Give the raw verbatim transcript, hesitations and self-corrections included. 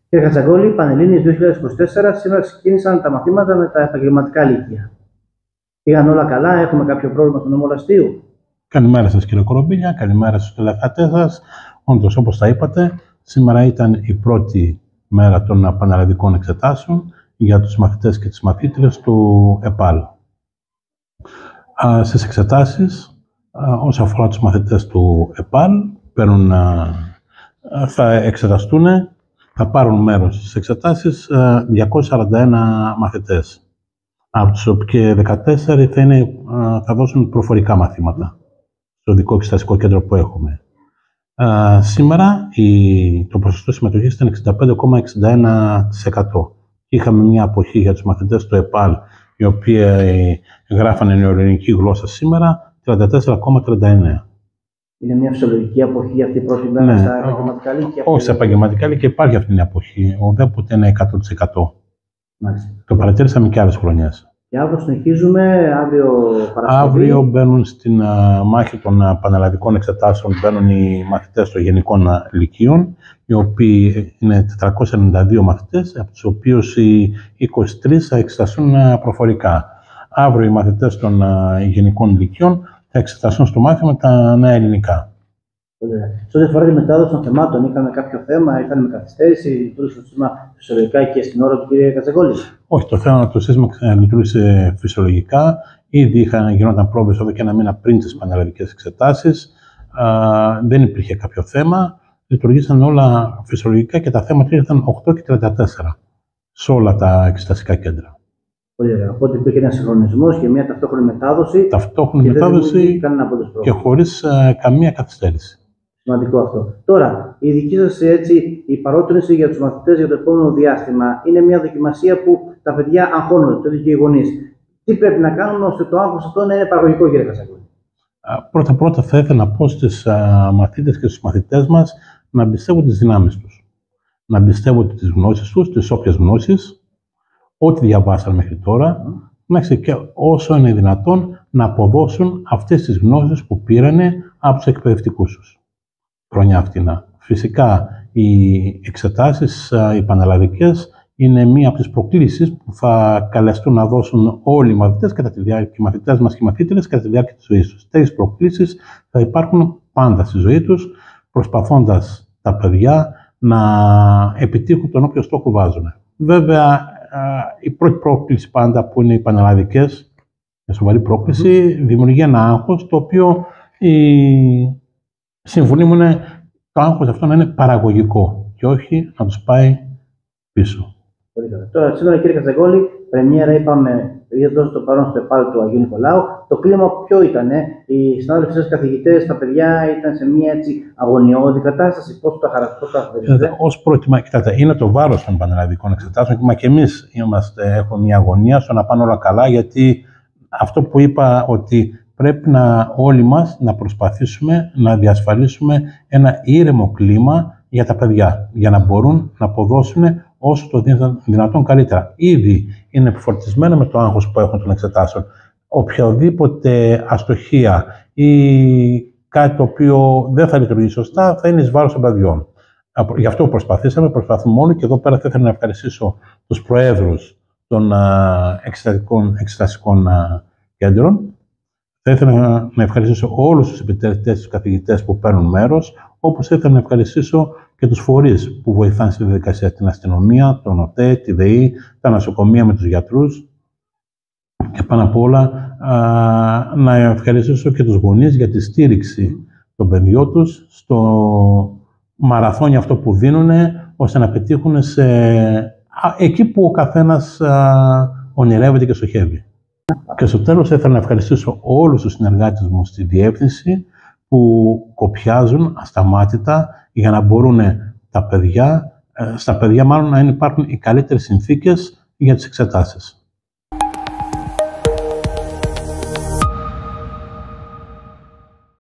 Κύριε Χατζαγκόλη, Πανελλήνιες δύο χιλιάδες είκοσι τέσσερα, σήμερα ξεκίνησαν τα μαθήματα με τα επαγγελματικά λύκεια. Πήγαν όλα καλά, έχουμε κάποιο πρόβλημα στον νόμο Λαστείου? Καλημέρα σας κύριε Κορομπίλια, καλημέρα στους τηλεθεατές σας. Όντως, όπως τα είπατε, σήμερα ήταν η πρώτη μέρα των πανελλαδικών εξετάσεων για τους μαθητές και τις μαθήτριες του ΕΠΑΛ. Στις εξετάσεις, όσον αφορά τους μαθητές του ΕΠΑΛ, παίρνουν, θα εξεταστούν, θα πάρουν μέρος στις εξετάσεις διακόσιοι σαράντα ένα μαθητές. Από τους οποίους δεκατέσσερις θα, είναι, θα δώσουν προφορικά μαθήματα στο δικό εξεταστικό κέντρο που έχουμε. Uh, σήμερα η, το ποσοστό συμμετοχής ήταν εξήντα πέντε κόμμα εξήντα ένα τοις εκατό. Είχαμε μια αποχή για τους μαθητές του ΕΠΑΛ, οι οποίοι γράφανε νεοελληνική γλώσσα σήμερα, τριάντα τέσσερα κόμμα τριάντα εννέα. Είναι μια φυσιολογική αποχή αυτή η πρώτη μέρα ναι, στα επαγγελματικά λύκεια? Όχι, στα επαγγελματικά λύκεια υπάρχει αυτή η αποχή. Ουδέποτε είναι εκατό τοις εκατό. Μάλιστα. Το παρατήρησαμε και άλλες χρονιές. Και αύριο συνεχίζουμε, αύριο Παρασκευή. Αύριο μπαίνουν στην uh, μάχη των uh, πανελλαδικών εξετάσεων, μπαίνουν οι μαθητές των γενικών uh, λυκείων, οι οποίοι είναι τετρακόσιοι ενενήντα δύο μαθητές, από τους οποίους οι είκοσι τρεις θα εξεταστούν uh, προφορικά. Αύριο οι μαθητές των uh, γενικών λυκείων θα εξεταστούν στο μάθημα τα νέα ελληνικά. Σε ό,τι αφορά τη μετάδοση των θεμάτων, είχαμε κάποιο θέμα, ήταν με καθυστέρηση, λειτουργήσε το σύστημα φυσιολογικά και στην ώρα του κ. Χατζαγκόλη? Όχι, το θέμα το σύστημα λειτουργήσε φυσιολογικά. Ήδη είχαν, γινόταν πρόβες εδώ και ένα μήνα πριν τις πανελλαδικές εξετάσεις. Α, δεν υπήρχε κάποιο θέμα. Λειτουργήσαν όλα φυσιολογικά και τα θέματα ήρθαν οκτώ και τριάντα τέσσερα σε όλα τα εξεταστικά κέντρα. Πολύ ωραία. Οπότε υπήρχε ένα συγχρονισμός και μια ταυτόχρονη μετάδοση. Ταυτόχρονη και μετάδοση και χωρίς uh, καμία καθυστέρηση. Σημαντικό αυτό. Τώρα, η δική σας έτσι, η παρότρινση για τους μαθητές για το επόμενο διάστημα είναι μια δοκιμασία που τα παιδιά αγχώνονται, το ίδιο και οι γονείς. Τι πρέπει να κάνουμε ώστε το άγχος αυτό να είναι παραγωγικό, κύριε Χατζαγκόλη? Πρώτα-πρώτα θα ήθελα να πω στις μαθήτες και στους μαθητές μας να εμπιστεύουν τις δυνάμεις τους. Να εμπιστεύουν τις γνώσεις τους, τις όποιες γνώσεις, ό,τι διαβάσαν μέχρι τώρα, mm. και όσο είναι δυνατόν να αποδώσουν αυτές τις γνώσεις που πήρανε από τους εκπαιδευτικούς τους. Χρόνια αυτήν. Φυσικά, οι εξετάσεις, οι πανελλαδικές, είναι μία από τις προκλήσεις που θα καλεστούν να δώσουν όλοι οι μαθητές, κατά τη διάρκεια, οι μαθητές μας και οι μαθήτρες κατά τη διάρκεια της ζωής τους. Τέτοιες προκλήσεις θα υπάρχουν πάντα στη ζωή τους, προσπαθώντας τα παιδιά να επιτύχουν τον όποιο στόχο βάζουν. Βέβαια, η πρώτη πρόκληση πάντα που είναι οι πανελλαδικές, μια σοβαρή πρόκληση, mm-hmm. δημιουργεί ένα άγχος, το οποίο η συμβουλή μου είναι το άγχος αυτό να είναι παραγωγικό και όχι να τους πάει πίσω. Πολύ καλά. Τώρα, σήμερα κύριε Χατζαγκόλη, πρεμιέρα είπαμε, εδώ στο παρόν στο ΕΠΑΛ του Αγίου Νικολάου. Το κλίμα ποιο ήταν? Οι συνάδελφοι σας καθηγητές, τα παιδιά ήταν σε μια έτσι αγωνιώδη κατάσταση? Πώς το χαρακτηρίζετε? Ως πρώτη, κοιτάτε, είναι το βάρος των πανελλαδικών εξετάσεων, μα και εμείς είμαστε, έχουμε μια αγωνία στο να πάνε όλα καλά, γιατί αυτό που είπα ότι πρέπει να όλοι μας να προσπαθήσουμε να διασφαλίσουμε ένα ήρεμο κλίμα για τα παιδιά, για να μπορούν να αποδώσουν όσο το δυνατόν καλύτερα. Ήδη είναι επιφορτισμένα με το άγχος που έχουν των εξετάσεων. Οποιαδήποτε αστοχία ή κάτι το οποίο δεν θα λειτουργήσει σωστά θα είναι εις βάρος των παιδιών. Γι' αυτό προσπαθήσαμε, προσπαθούμε όλοι, και εδώ πέρα θα ήθελα να ευχαριστήσω τους προέδρους των εξεταστικών, εξεταστικών κέντρων. Θα ήθελα να ευχαριστήσω όλους τους επιτελεστές, τους καθηγητές που παίρνουν μέρος, όπως ήθελα να ευχαριστήσω και τους φορείς που βοηθάνε στη διαδικασία, την αστυνομία, τον ΟΤΕ, τη ΔΕΗ, τα νοσοκομεία με τους γιατρούς και πάνω απ' όλα α, να ευχαριστήσω και τους γονείς για τη στήριξη των παιδιών τους στο μαραθώνιο αυτό που δίνουν, ώστε να πετύχουν σε, α, εκεί που ο καθένας α, ονειρεύεται και στοχεύει. Και στο τέλος ήθελα να ευχαριστήσω όλους τους συνεργάτες μου στη διεύθυνση που κοπιάζουν ασταμάτητα για να μπορούν τα παιδιά, στα παιδιά μάλλον να υπάρχουν οι καλύτερες συνθήκες για τις εξετάσεις.